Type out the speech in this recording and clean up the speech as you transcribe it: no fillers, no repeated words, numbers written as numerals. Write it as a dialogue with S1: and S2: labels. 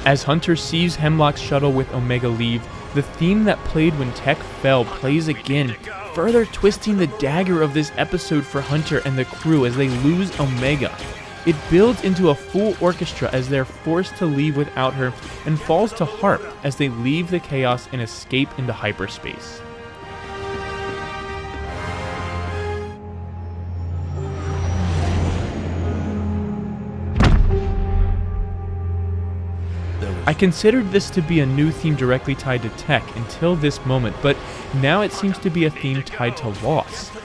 S1: As Hunter sees Hemlock's shuttle with Omega leave, the theme that played when Tech fell plays again, further twisting the dagger of this episode for Hunter and the crew as they lose Omega. It builds into a full orchestra as they're forced to leave without her, and falls to harp as they leave the chaos and escape into hyperspace. I considered this to be a new theme directly tied to Tech until this moment, but now it seems to be a theme tied to loss.